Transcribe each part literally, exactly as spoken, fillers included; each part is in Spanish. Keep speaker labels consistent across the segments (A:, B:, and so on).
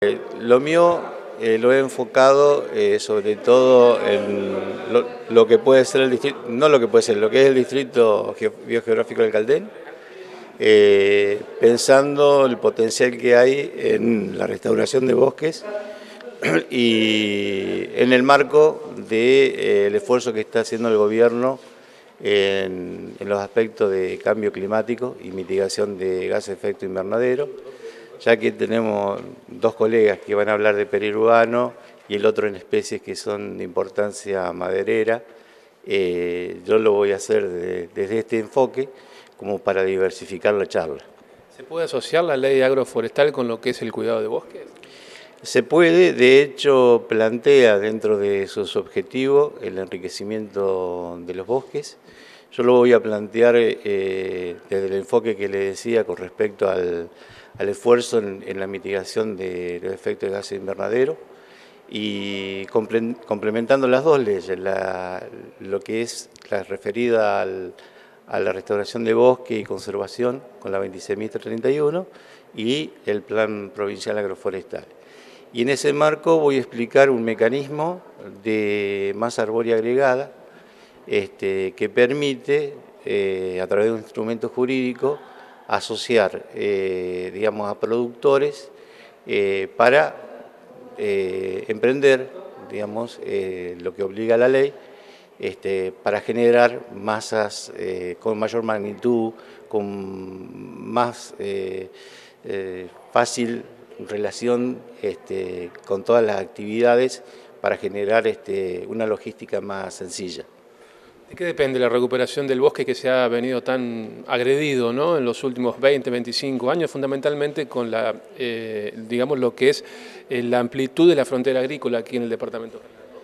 A: Lo mío eh, lo he enfocado eh, sobre todo en lo, lo que puede ser el distrito, no lo que puede ser, lo que es el distrito biogeográfico del Caldén, eh, pensando el potencial que hay en la restauración de bosques y en el marco del de, eh, esfuerzo que está haciendo el gobierno en, en los aspectos de cambio climático y mitigación de gases de efecto invernadero, ya que tenemos dos colegas que van a hablar de periurbano y el otro en especies que son de importancia maderera. Eh, yo lo voy a hacer de, desde este enfoque como para diversificar la charla.
B: ¿Se puede asociar la ley agroforestal con lo que es el cuidado de bosques?
A: Se puede, de hecho plantea dentro de sus objetivos el enriquecimiento de los bosques. Yo lo voy a plantear eh, desde el enfoque que le decía con respecto al, al esfuerzo en, en la mitigación de los efectos de gases invernadero y complementando las dos leyes, la, lo que es la referida al, a la restauración de bosque y conservación con la veintiséis mil treinta y uno y el Plan Provincial Agroforestal. Y en ese marco voy a explicar un mecanismo de masa arbórea agregada este, que permite, eh, a través de un instrumento jurídico, asociar eh, digamos, a productores eh, para eh, emprender digamos, eh, lo que obliga la ley este, para generar masas eh, con mayor magnitud, con más eh, eh, fácil relación este, con todas las actividades para generar este, una logística más sencilla.
B: ¿De qué depende la recuperación del bosque que se ha venido tan agredido, ¿no?, en los últimos veinte, veinticinco años, fundamentalmente con la, eh, digamos, lo que es eh, la amplitud de la frontera agrícola aquí en el departamento?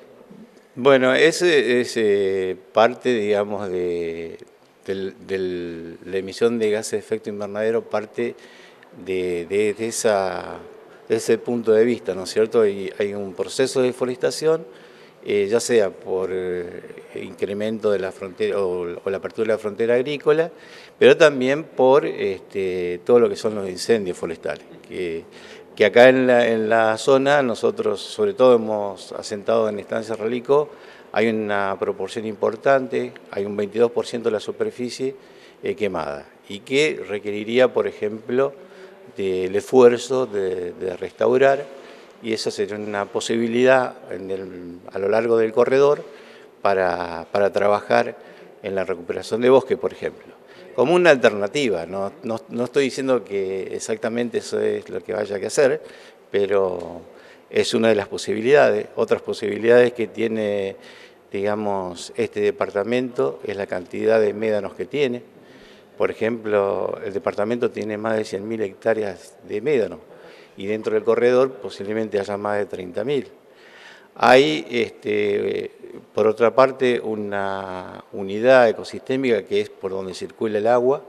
A: Bueno, ese es eh, parte, digamos, de, de, de la emisión de gases de efecto invernadero, parte de, de, de, esa, de ese punto de vista, ¿no es cierto? Y hay un proceso de deforestación, eh, ya sea por eh, incremento de la frontera o, o la apertura de la frontera agrícola, pero también por este, todo lo que son los incendios forestales, que, que acá en la, en la zona nosotros sobre todo hemos asentado en Estancia Ralico, hay una proporción importante, hay un veintidós por ciento de la superficie eh, quemada y que requeriría, por ejemplo, del esfuerzo de, de restaurar, y esa sería una posibilidad en el, a lo largo del corredor para, para trabajar en la recuperación de bosque, por ejemplo, como una alternativa. No, no, no estoy diciendo que exactamente eso es lo que haya que hacer, pero es una de las posibilidades. Otras posibilidades que tiene, digamos, este departamento es la cantidad de médanos que tiene. Por ejemplo, el departamento tiene más de cien mil hectáreas de médano y dentro del corredor posiblemente haya más de treinta mil. Hay, este, por otra parte, una unidad ecosistémica que es por donde circula el agua,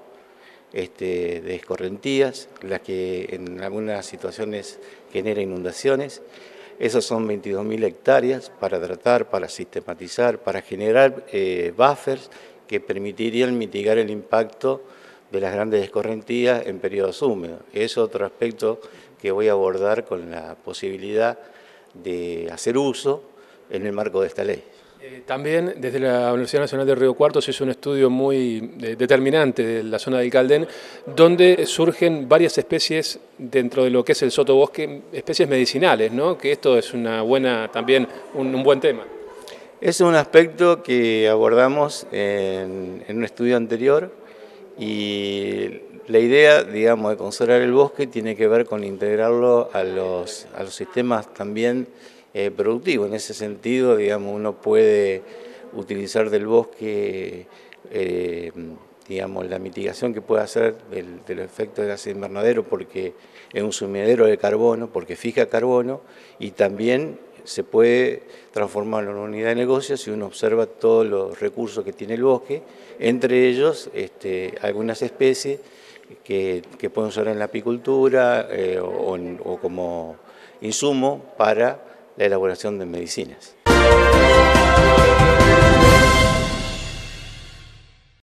A: este, de escorrentías, las que en algunas situaciones genera inundaciones. Esos son veintidós mil hectáreas para tratar, para sistematizar, para generar eh, buffers que permitirían mitigar el impacto de las grandes escorrentías en periodos húmedos. Es otro aspecto que voy a abordar con la posibilidad de hacer uso en el marco de esta ley.
B: Eh, también desde la Universidad Nacional de Río Cuarto se hizo un estudio muy eh, determinante de la zona del Caldén, donde surgen varias especies dentro de lo que es el sotobosque, especies medicinales, ¿no?, que esto es una buena, también un, un buen tema.
A: Es un aspecto que abordamos en, en un estudio anterior y la idea, digamos, de conservar el bosque tiene que ver con integrarlo a los, a los sistemas también eh, productivos. En ese sentido, digamos, uno puede utilizar del bosque, eh, digamos, la mitigación que puede hacer del, de los efectos de gases invernadero porque es un sumidero de carbono, porque fija carbono y también se puede transformar en una unidad de negocio si uno observa todos los recursos que tiene el bosque, entre ellos este, algunas especies que, que pueden usar en la apicultura eh, o, o como insumo para la elaboración de medicinas.